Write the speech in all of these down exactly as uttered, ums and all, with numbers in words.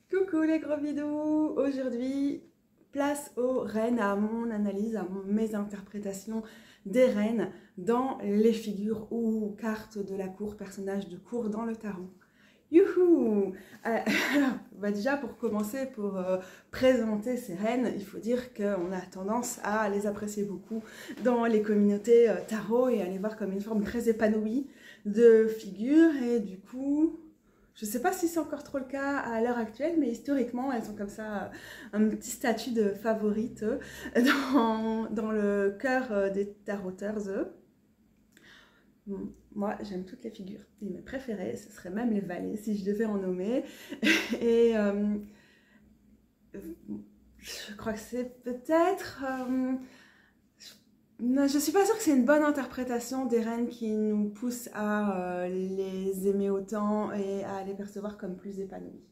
Coucou les gros bidous. Aujourd'hui, place aux reines, à mon analyse, à mes interprétations des reines dans les figures ou cartes de la cour, personnages de cour dans le tarot. Youhou! Euh, alors, bah déjà pour commencer, pour euh, présenter ces reines, il faut dire qu'on a tendance à les apprécier beaucoup dans les communautés euh, tarot et à les voir comme une forme très épanouie de figures. Et du coup, je ne sais pas si c'est encore trop le cas à l'heure actuelle, mais historiquement, elles ont comme ça un petit statut de favorite dans, dans le cœur des taroteurs. Eux. Moi, j'aime toutes les figures. Et mes préférées, ce seraient même les valets, si je devais en nommer. Et euh, je crois que c'est peut-être... Euh, Non, je suis pas sûre que c'est une bonne interprétation des reines qui nous pousse à euh, les aimer autant et à les percevoir comme plus épanouies.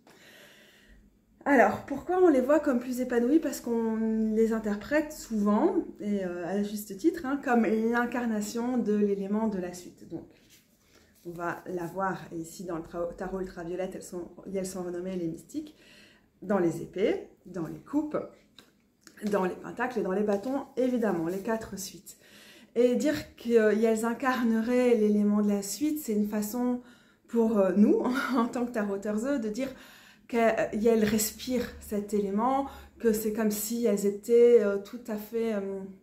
Alors, pourquoi on les voit comme plus épanouies? Parce qu'on les interprète souvent, et euh, à juste titre, hein, comme l'incarnation de l'élément de la suite. Donc, on va la voir ici dans le tarot ultraviolette, elles sont, elles sont renommées les mystiques, dans les épées, dans les coupes, dans les pentacles et dans les bâtons, évidemment, les quatre suites. Et dire qu'elles incarneraient l'élément de la suite, c'est une façon pour nous, en tant que taroteurs, de dire qu'elles respirent cet élément, que c'est comme si elles étaient tout à fait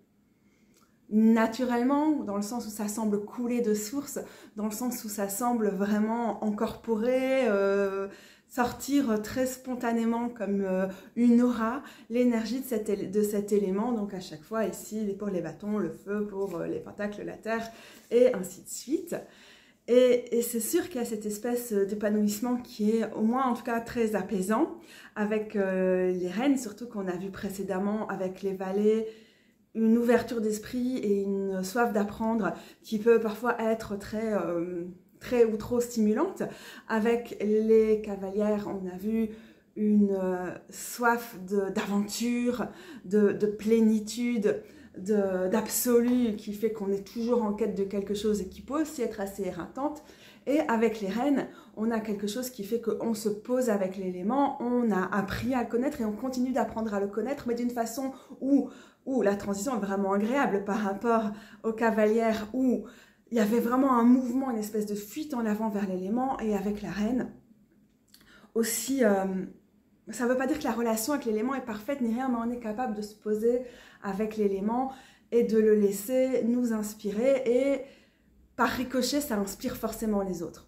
naturellement, dans le sens où ça semble couler de source, dans le sens où ça semble vraiment incorporer, euh, sortir très spontanément comme euh, une aura, l'énergie de cet, de cet élément. Donc à chaque fois, ici, pour les bâtons, le feu, pour euh, les pentacles, la terre, et ainsi de suite. Et, et c'est sûr qu'il y a cette espèce d'épanouissement qui est au moins en tout cas très apaisant, avec euh, les reines, surtout qu'on a vu précédemment avec les valets, une ouverture d'esprit et une soif d'apprendre qui peut parfois être très, euh, très ou trop stimulante. Avec les cavalières, on a vu une euh, soif d'aventure, de, de, de plénitude, d'absolu qui fait qu'on est toujours en quête de quelque chose et qui peut aussi être assez éreintante. Et avec les reines, on a quelque chose qui fait qu'on se pose avec l'élément, on a appris à le connaître et on continue d'apprendre à le connaître, mais d'une façon où, où la transition est vraiment agréable par rapport aux cavalières, où il y avait vraiment un mouvement, une espèce de fuite en avant vers l'élément. Et avec la reine, aussi, euh, ça ne veut pas dire que la relation avec l'élément est parfaite ni rien, mais on est capable de se poser avec l'élément et de le laisser nous inspirer. Et par ricochet, ça inspire forcément les autres.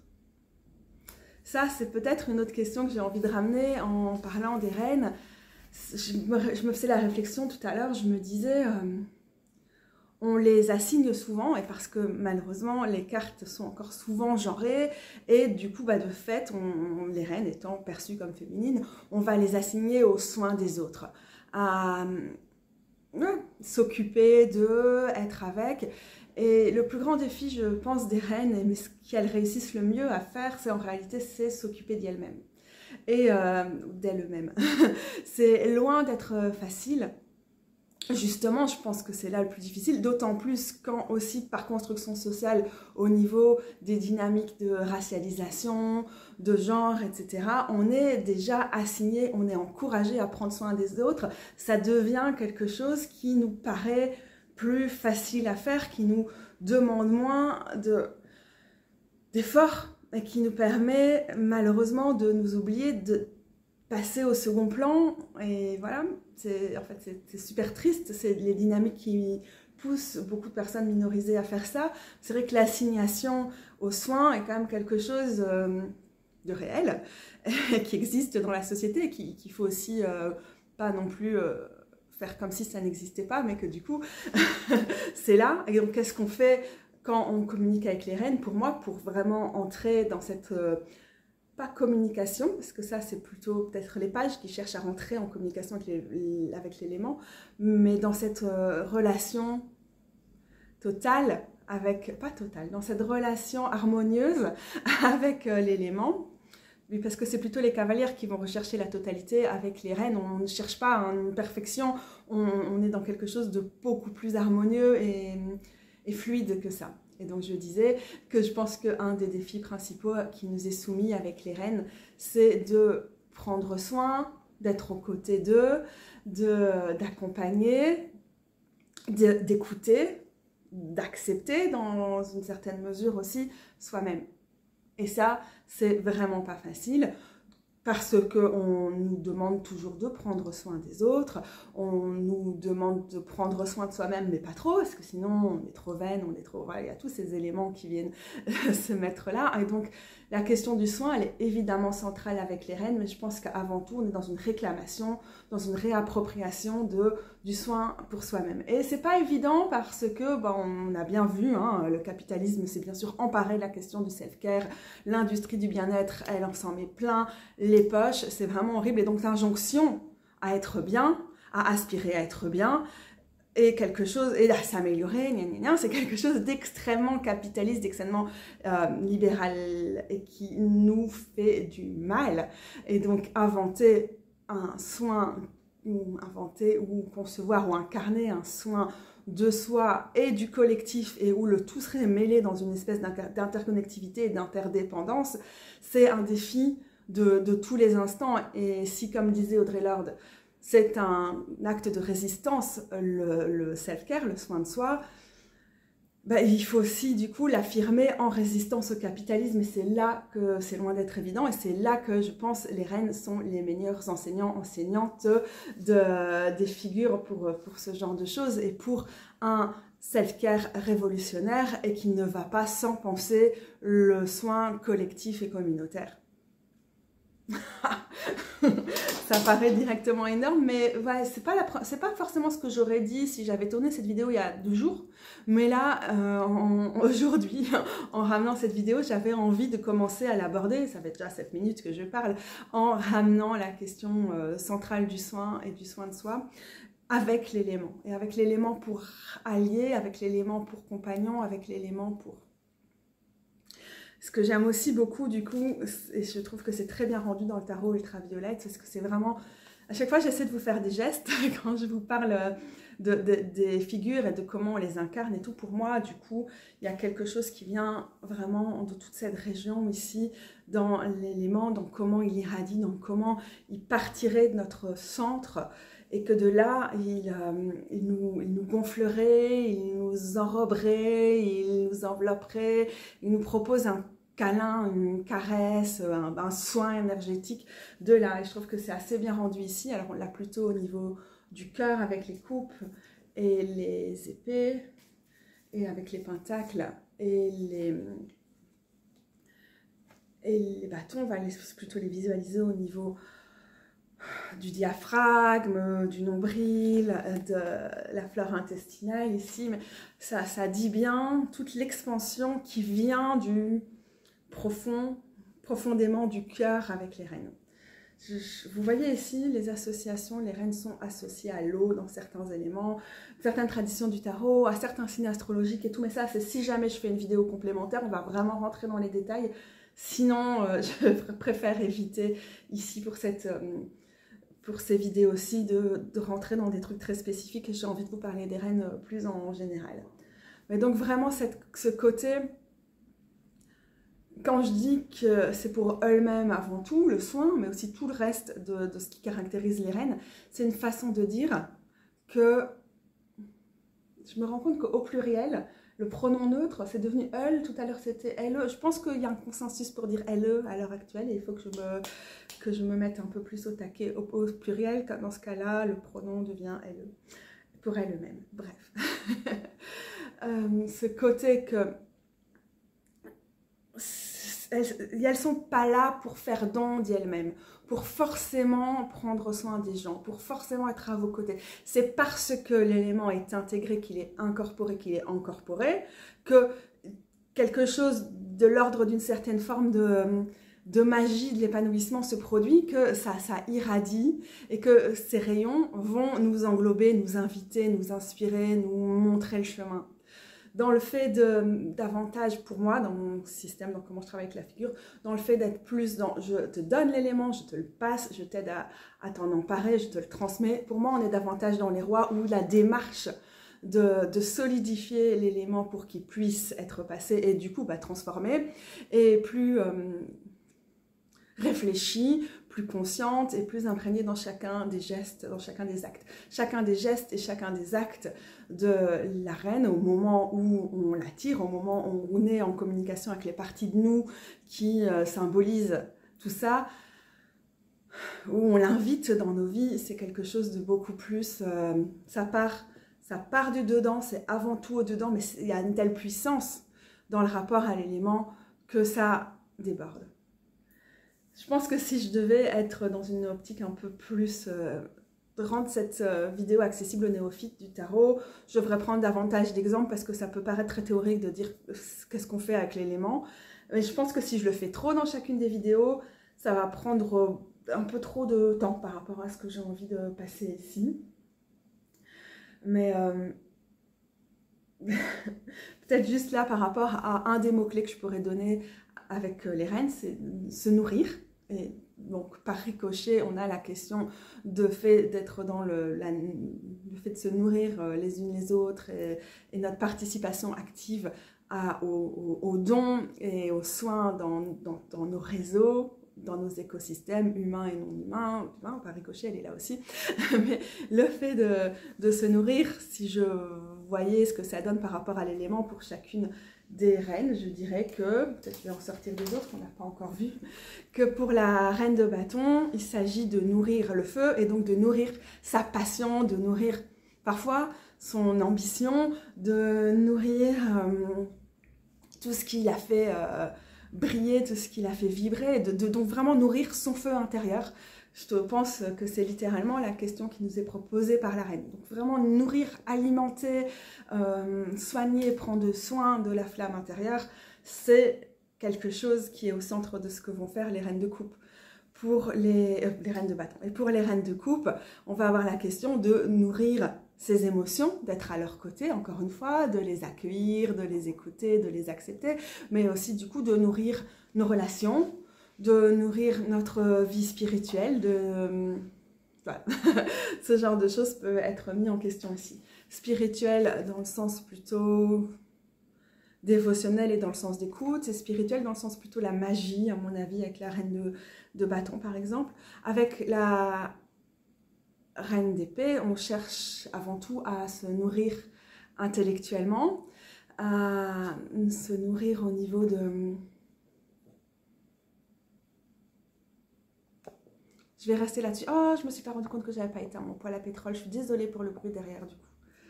Ça, c'est peut-être une autre question que j'ai envie de ramener en parlant des reines. Je me, je me faisais la réflexion tout à l'heure, je me disais, euh, on les assigne souvent, et parce que malheureusement, les cartes sont encore souvent genrées, et du coup, bah, de fait, on, les reines étant perçues comme féminines, on va les assigner aux soins des autres, à euh, s'occuper d'eux, être avec. Et le plus grand défi, je pense, des reines, mais ce qu'elles réussissent le mieux à faire, c'est en réalité, c'est s'occuper d'elles-mêmes. Et euh, d'elles-mêmes. C'est loin d'être facile. Justement, je pense que c'est là le plus difficile, d'autant plus quand aussi par construction sociale, au niveau des dynamiques de racialisation, de genre, et cetera, on est déjà assigné, on est encouragé à prendre soin des autres. Ça devient quelque chose qui nous paraît plus facile à faire, qui nous demande moins d'efforts et qui nous permet malheureusement de nous oublier, de passer au second plan. Et voilà, c'est en fait c'est super triste, c'est les dynamiques qui poussent beaucoup de personnes minorisées à faire ça. C'est vrai que l'assignation aux soins est quand même quelque chose euh, de réel, qui existe dans la société et qu'il qui faut aussi euh, pas non plus euh, faire comme si ça n'existait pas, mais que du coup, c'est là. Et donc, qu'est-ce qu'on fait quand on communique avec les reines? Pour moi, pour vraiment entrer dans cette... Euh, pas communication, parce que ça, c'est plutôt peut-être les pages qui cherchent à rentrer en communication avec l'élément, mais dans cette euh, relation totale, avec... Pas totale, dans cette relation harmonieuse avec euh, l'élément. Oui, parce que c'est plutôt les cavalières qui vont rechercher la totalité. Avec les reines, on ne cherche pas une perfection, on, on est dans quelque chose de beaucoup plus harmonieux et, et fluide que ça. Et donc je disais que je pense qu'un des défis principaux qui nous est soumis avec les reines, c'est de prendre soin, d'être aux côtés d'eux, d'accompagner, d'écouter, d'accepter dans une certaine mesure aussi soi-même. Et ça, c'est vraiment pas facile parce qu'on nous demande toujours de prendre soin des autres, on nous demande de prendre soin de soi-même, mais pas trop, parce que sinon on est trop vaine, on est trop... Voilà, il y a tous ces éléments qui viennent se mettre là. Et donc, la question du soin, elle est évidemment centrale avec les reines, mais je pense qu'avant tout, on est dans une réclamation, dans une réappropriation de, du soin pour soi-même. Et c'est pas évident parce que, ben, on a bien vu, hein, le capitalisme s'est bien sûr emparé de la question du self-care, l'industrie du bien-être, elle en s'en met plein les poches, c'est vraiment horrible. Et donc, l'injonction à être bien, à aspirer à être bien, et quelque chose, et à s'améliorer, c'est quelque chose d'extrêmement capitaliste, d'extrêmement euh, libéral, et qui nous fait du mal. Et donc, inventer un soin, ou inventer, ou concevoir, ou incarner un soin de soi et du collectif, et où le tout serait mêlé dans une espèce d'interconnectivité et d'interdépendance, c'est un défi de, de tous les instants. Et si, comme disait Audre Lorde, c'est un acte de résistance, le, le self-care, le soin de soi, ben, il faut aussi du coup l'affirmer en résistance au capitalisme. Et c'est là que c'est loin d'être évident, et c'est là que je pense les reines sont les meilleurs enseignants, enseignantes de, des figures pour, pour ce genre de choses, et pour un self-care révolutionnaire et qui ne va pas sans penser le soin collectif et communautaire. Ça paraît directement énorme, mais ouais, c'est pas, pas forcément ce que j'aurais dit si j'avais tourné cette vidéo il y a deux jours. Mais là, euh, aujourd'hui, en ramenant cette vidéo, j'avais envie de commencer à l'aborder. Ça fait déjà sept minutes que je parle, en ramenant la question euh, centrale du soin et du soin de soi avec l'élément. Et avec l'élément pour allier, avec l'élément pour compagnon, avec l'élément pour... Ce que j'aime aussi beaucoup, du coup, et je trouve que c'est très bien rendu dans le tarot ultraviolette, parce que c'est vraiment... À chaque fois, j'essaie de vous faire des gestes quand je vous parle de, de, des figures et de comment on les incarne et tout. Pour moi, du coup, il y a quelque chose qui vient vraiment de toute cette région ici, dans l'élément, dans comment il irradie, dans comment il partirait de notre centre, et que de là, il, euh, il, nous, il nous gonflerait, il nous enroberait, il nous envelopperait, il nous propose un câlin, une caresse, un, un soin énergétique de là. Et je trouve que c'est assez bien rendu ici. Alors on l'a plutôt au niveau du cœur avec les coupes et les épées, et avec les pentacles et les, et les bâtons. On va les, plutôt les visualiser au niveau du diaphragme, du nombril, de la flore intestinale ici, mais ça, ça dit bien toute l'expansion qui vient du profond, profondément du cœur avec les reines. Je, je, vous voyez ici les associations, les reines sont associées à l'eau dans certains éléments, certaines traditions du tarot, à certains signes astrologiques et tout, mais ça c'est si jamais je fais une vidéo complémentaire, on va vraiment rentrer dans les détails, sinon euh, je préfère éviter ici pour cette... Euh, pour ces vidéos aussi, de, de rentrer dans des trucs très spécifiques, et j'ai envie de vous parler des reines plus en général. Mais donc vraiment cette, ce côté, quand je dis que c'est pour elles-mêmes avant tout, le soin, mais aussi tout le reste de, de ce qui caractérise les reines, c'est une façon de dire que je me rends compte qu'au pluriel, le pronom neutre, c'est devenu elle, tout à l'heure c'était elle. Je pense qu'il y a un consensus pour dire elle à l'heure actuelle, et il faut que je, me, que je me mette un peu plus au taquet au, au pluriel. Dans ce cas-là, le pronom devient elle, pour elle-même. Bref. euh, ce côté que... Elles ne sont pas là pour faire don d'elles-mêmes, pour forcément prendre soin des gens, pour forcément être à vos côtés. C'est parce que l'élément est intégré, qu'il est incorporé, qu'il est incorporé, que quelque chose de l'ordre d'une certaine forme de, de magie de l'épanouissement se produit, que ça, ça irradie, et que ces rayons vont nous englober, nous inviter, nous inspirer, nous montrer le chemin. Dans le fait de davantage, pour moi, dans mon système, dans comment je travaille avec la figure, dans le fait d'être plus dans, je te donne l'élément, je te le passe, je t'aide à, à t'en emparer, je te le transmets. Pour moi, on est davantage dans les rois, où la démarche de, de solidifier l'élément pour qu'il puisse être passé et du coup bah, transformé est plus euh, réfléchie, plus consciente et plus imprégnée dans chacun des gestes, dans chacun des actes. Chacun des gestes et chacun des actes de la reine au moment où on l'attire, au moment où on est en communication avec les parties de nous qui euh, symbolisent tout ça, où on l'invite dans nos vies, c'est quelque chose de beaucoup plus... Euh, ça part, ça part du dedans, c'est avant tout au dedans, mais il y a une telle puissance dans le rapport à l'élément que ça déborde. Je pense que si je devais être dans une optique un peu plus... Euh, rendre cette euh, vidéo accessible aux néophytes du tarot, je devrais prendre davantage d'exemples parce que ça peut paraître très théorique de dire qu'est-ce qu'on fait avec l'élément. Mais je pense que si je le fais trop dans chacune des vidéos, ça va prendre un peu trop de temps par rapport à ce que j'ai envie de passer ici. Mais euh, peut-être juste là par rapport à un des mots-clés que je pourrais donner avec les reines, c'est se nourrir. Et donc, par ricochet, on a la question de fait d'être dans le, la, le fait de se nourrir les unes les autres et, et notre participation active à, aux, aux dons et aux soins dans, dans, dans nos réseaux, dans nos écosystèmes humains et non humains. Enfin, par ricochet, elle est là aussi. Mais le fait de, de se nourrir, si je voyais ce que ça donne par rapport à l'élément pour chacune des reines, je dirais que, peut-être je vais en sortir des autres qu'on n'a pas encore vu, que pour la reine de bâton, il s'agit de nourrir le feu et donc de nourrir sa passion, de nourrir parfois son ambition, de nourrir euh, tout ce qui l'a fait euh, briller, tout ce qui l'a fait vibrer, de, de donc vraiment nourrir son feu intérieur. Je pense que c'est littéralement la question qui nous est proposée par la reine. Donc vraiment nourrir, alimenter, euh, soigner, prendre soin de la flamme intérieure, c'est quelque chose qui est au centre de ce que vont faire les reines de coupe. Pour les, euh, les reines de bâton. Et pour les reines de coupe, on va avoir la question de nourrir ses émotions, d'être à leur côté, encore une fois, de les accueillir, de les écouter, de les accepter, mais aussi du coup de nourrir nos relations, de nourrir notre vie spirituelle, de... Voilà. Ce genre de choses peut être mis en question ici. Spirituel dans le sens plutôt dévotionnel et dans le sens d'écoute, et spirituel dans le sens plutôt la magie, à mon avis, avec la reine de, de bâton par exemple. Avec la reine d'épée, on cherche avant tout à se nourrir intellectuellement, à se nourrir au niveau de... Je vais rester là-dessus. Oh, je me suis pas rendu compte que j'avais pas éteint mon poêle à pétrole. Je suis désolée pour le bruit derrière du coup.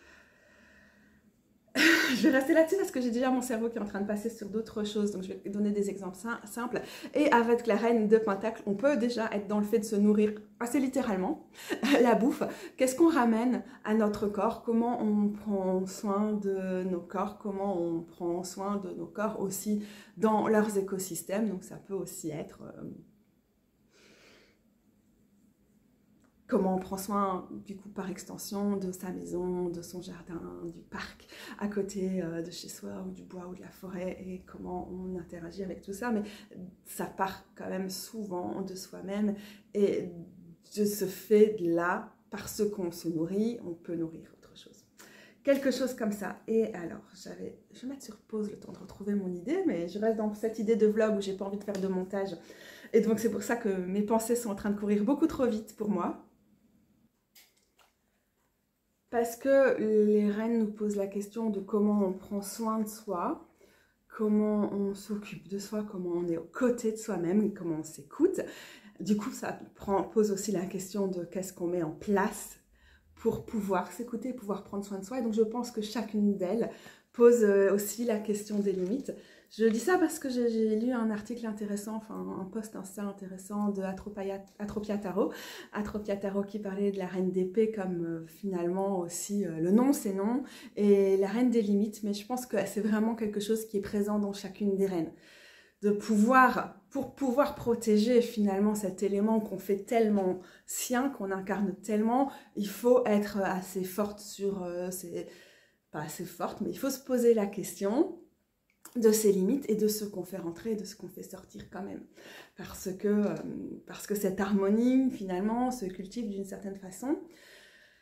Je vais rester là-dessus parce que j'ai déjà mon cerveau qui est en train de passer sur d'autres choses. Donc je vais donner des exemples simples. Et avec la reine de Pentacle, on peut déjà être dans le fait de se nourrir assez littéralement. La bouffe. Qu'est-ce qu'on ramène à notre corps? Comment on prend soin de nos corps? Comment on prend soin de nos corps aussi dans leurs écosystèmes? Donc ça peut aussi être... Euh, comment on prend soin, du coup, par extension, de sa maison, de son jardin, du parc à côté euh, de chez soi, ou du bois, ou de la forêt, et comment on interagit avec tout ça. Mais ça part quand même souvent de soi-même, et de ce fait-là, parce qu'on se nourrit, on peut nourrir autre chose. Quelque chose comme ça. Et alors, j'avais, je vais mettre sur pause le temps de retrouver mon idée, mais je reste dans cette idée de vlog où j'ai pas envie de faire de montage. Et donc, c'est pour ça que mes pensées sont en train de courir beaucoup trop vite pour moi. Parce que les reines nous posent la question de comment on prend soin de soi, comment on s'occupe de soi, comment on est aux côtés de soi-même, comment on s'écoute. Du coup, ça prend, pose aussi la question de qu'est-ce qu'on met en place pour pouvoir s'écouter, pouvoir prendre soin de soi. Et donc, je pense que chacune d'elles pose aussi la question des limites. Je dis ça parce que j'ai lu un article intéressant, enfin un post Insta intéressant de Atropia, Atropia Tarot. Atropia Tarot qui parlait de la reine d'épée comme euh, finalement aussi euh, le nom c'est non, et la reine des limites. Mais je pense que c'est vraiment quelque chose qui est présent dans chacune des reines. De pouvoir, pour pouvoir protéger finalement cet élément qu'on fait tellement sien, qu'on incarne tellement, il faut être assez forte sur... Euh, ses, pas assez forte, mais il faut se poser la question de ses limites et de ce qu'on fait rentrer et de ce qu'on fait sortir quand même. Parce que, euh, parce que cette harmonie, finalement, se cultive d'une certaine façon.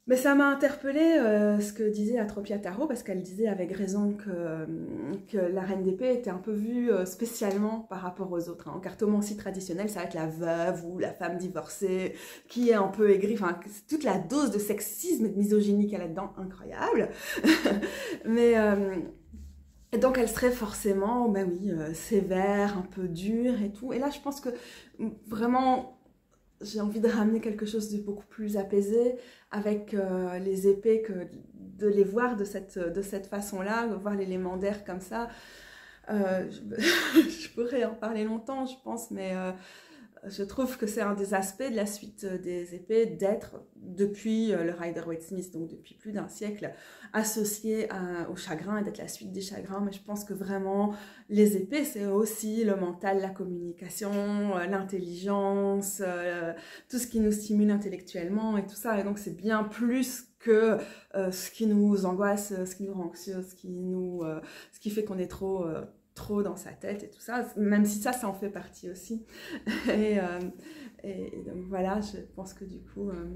Mais ça m'a interpellée euh, ce que disait Atropia Tarot, parce qu'elle disait avec raison que, que la reine d'épée était un peu vue euh, spécialement par rapport aux autres. Hein. En cartomancie traditionnelle, ça va être la veuve ou la femme divorcée qui est un peu aigrie. Enfin, toute la dose de sexisme et de misogynie qu'il y a là-dedans, incroyable. Mais euh, donc elle serait forcément, ben oui, euh, sévère, un peu dure et tout. Et là, je pense que vraiment... j'ai envie de ramener quelque chose de beaucoup plus apaisé avec euh, les épées, que de les voir de cette, de cette façon-là, de voir l'élément d'air comme ça. Euh, je, je pourrais en parler longtemps, je pense, mais euh, je trouve que c'est un des aspects de la suite des épées d'être, depuis le Rider-Waite-Smith, donc depuis plus d'un siècle, associé à, au chagrin et d'être la suite des chagrins. Mais je pense que vraiment, les épées, c'est aussi le mental, la communication, l'intelligence, euh, tout ce qui nous stimule intellectuellement et tout ça. Et donc, c'est bien plus que euh, ce qui nous angoisse, ce qui nous rend anxieux, ce qui, nous, euh, ce qui fait qu'on est trop... Euh, trop dans sa tête et tout ça, même si ça, ça en fait partie aussi. Et, euh, et, et donc voilà, je pense que du coup, euh,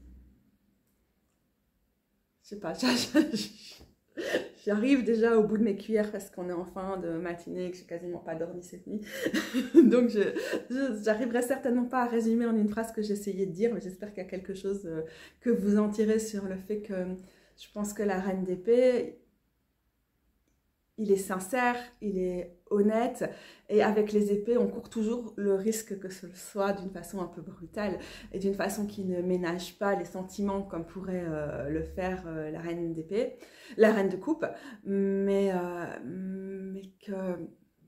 je sais pas, j'arrive déjà au bout de mes cuillères parce qu'on est en fin de matinée et que j'ai quasiment pas dormi cette nuit. Donc je, je, j'arriverai certainement pas à résumer en une phrase ce que j'essayais de dire, mais j'espère qu'il y a quelque chose euh, que vous en tirez sur le fait que je pense que la reine d'épée, il est sincère, il est honnête, et avec les épées, on court toujours le risque que ce soit d'une façon un peu brutale, et d'une façon qui ne ménage pas les sentiments comme pourrait euh, le faire euh, la reine d'épée, la reine de coupe, mais, euh, mais que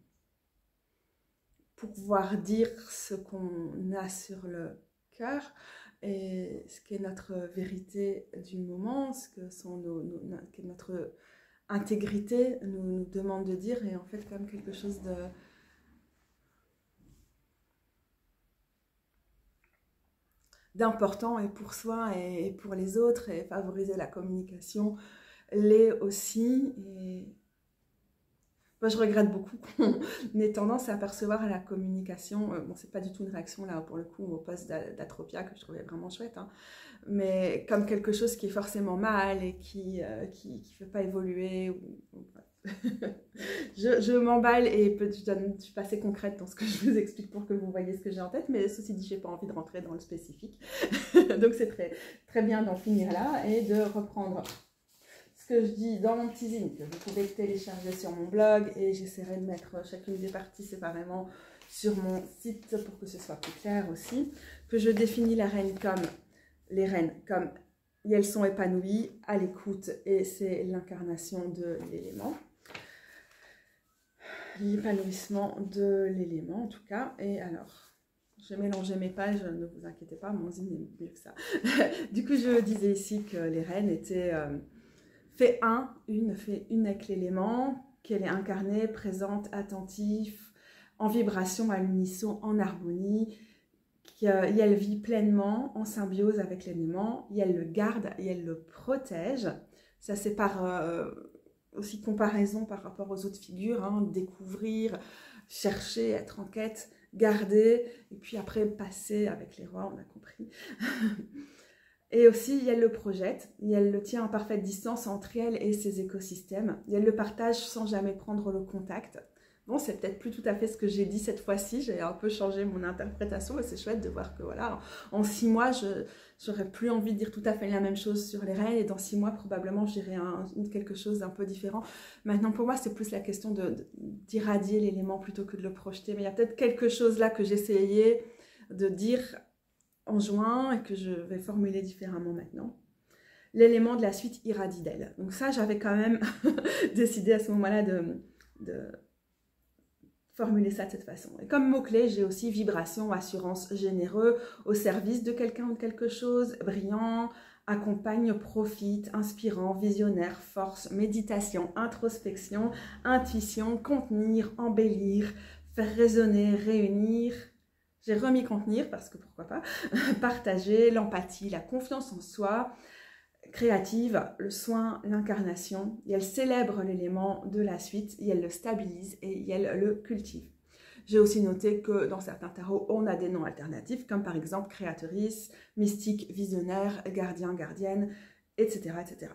pour pouvoir dire ce qu'on a sur le cœur, et ce qui est notre vérité du moment, ce que sont nos, nos, notre intégrité nous, nous demande de dire, et en fait comme quelque chose de d'important et pour soi et, et pour les autres, et favoriser la communication l'est aussi. Et moi, je regrette beaucoup qu'on ait tendance à percevoir la communication, euh, bon, c'est pas du tout une réaction là pour le coup au poste d'Atropia que je trouvais vraiment chouette, hein, mais comme quelque chose qui est forcément mal et qui euh, qui, qui fait pas évoluer. Ou, ou, je je m'emballe et je, donne, je suis pas assez concrète dans ce que je vous explique pour que vous voyez ce que j'ai en tête, mais ceci dit, j'ai pas envie de rentrer dans le spécifique. Donc c'est très, très bien d'en finir là et de reprendre ce que je dis dans mon petit zine, que vous pouvez télécharger sur mon blog, et j'essaierai de mettre chacune des parties séparément sur mon site pour que ce soit plus clair aussi, que je définis la reine comme, les reines comme elles sont épanouies, à l'écoute, et c'est l'incarnation de l'élément, l'épanouissement de l'élément en tout cas. Et alors, j'ai mélangé mes pages, ne vous inquiétez pas, mon zine est mieux que ça. Du coup, je disais ici que les reines étaient... Euh, fait un, une, fait une avec l'élément, qu'elle est incarnée, présente, attentive, en vibration, à l'unisson, en harmonie, qu'elle vit pleinement en symbiose avec l'élément, et elle le garde et elle le protège. Ça c'est par euh, aussi comparaison par rapport aux autres figures, hein, découvrir, chercher, être en quête, garder, et puis après passer avec les rois, on a compris. Et aussi, elle le projette, et elle le tient en parfaite distance entre elle et ses écosystèmes. Et elle le partage sans jamais prendre le contact. Bon, c'est peut-être plus tout à fait ce que j'ai dit cette fois-ci. J'ai un peu changé mon interprétation, et c'est chouette de voir que voilà, en six mois, je j'aurais plus envie de dire tout à fait la même chose sur les reines, et dans six mois, probablement, je dirais un, quelque chose d'un peu différent. Maintenant, pour moi, c'est plus la question de, d'irradier l'élément plutôt que de le projeter. Mais il y a peut-être quelque chose là que j'essayais de dire en juin et que je vais formuler différemment maintenant. L'élément de la suite irradie d'elle. Donc ça, j'avais quand même décidé à ce moment-là de, de formuler ça de cette façon. Et comme mot-clé, j'ai aussi vibration, assurance, généreux, au service de quelqu'un ou de quelque chose, brillant, accompagne, profite, inspirant, visionnaire, force, méditation, introspection, intuition, contenir, embellir, faire résonner, réunir. J'ai remis contenir parce que pourquoi pas, partager, l'empathie, la confiance en soi, créative, le soin, l'incarnation. Et elle célèbre l'élément de la suite, et elle le stabilise et elle le cultive. J'ai aussi noté que dans certains tarots, on a des noms alternatifs, comme par exemple créatrice, mystique, visionnaire, gardien, gardienne, et cetera et cetera.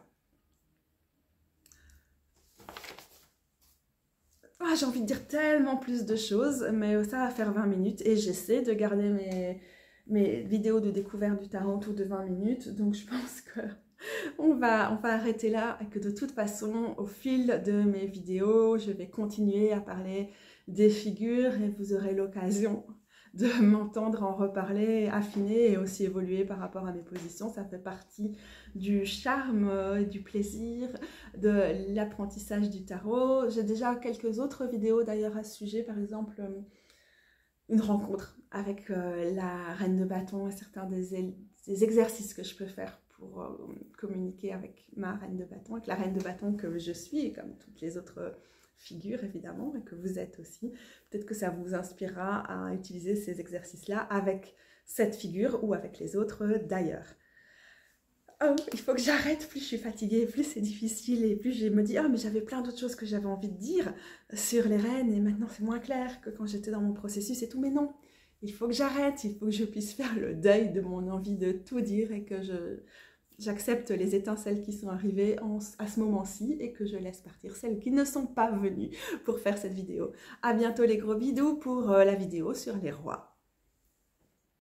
Ah, j'ai envie de dire tellement plus de choses, mais ça va faire vingt minutes et j'essaie de garder mes, mes vidéos de découverte du tarot autour de vingt minutes, donc je pense que on va, on va arrêter là et que de toute façon, au fil de mes vidéos, je vais continuer à parler des figures et vous aurez l'occasion de m'entendre en reparler, affiner et aussi évoluer par rapport à mes positions. Ça fait partie du charme, euh, du plaisir, de l'apprentissage du tarot. J'ai déjà quelques autres vidéos d'ailleurs à ce sujet, par exemple euh, une rencontre avec euh, la reine de bâton et certains des, des exercices que je peux faire pour euh, communiquer avec ma reine de bâton, avec la reine de bâton que je suis et comme toutes les autres figure évidemment et que vous êtes aussi. Peut-être que ça vous inspirera à utiliser ces exercices-là avec cette figure ou avec les autres d'ailleurs. Oh, il faut que j'arrête, plus je suis fatiguée, plus c'est difficile et plus je me dis « Ah, mais j'avais plein d'autres choses que j'avais envie de dire sur les reines et maintenant c'est moins clair que quand j'étais dans mon processus et tout. » Mais non, il faut que j'arrête, il faut que je puisse faire le deuil de mon envie de tout dire et que je... j'accepte les étincelles qui sont arrivées en, à ce moment-ci et que je laisse partir celles qui ne sont pas venues pour faire cette vidéo. À bientôt les gros bidous pour euh, la vidéo sur les rois.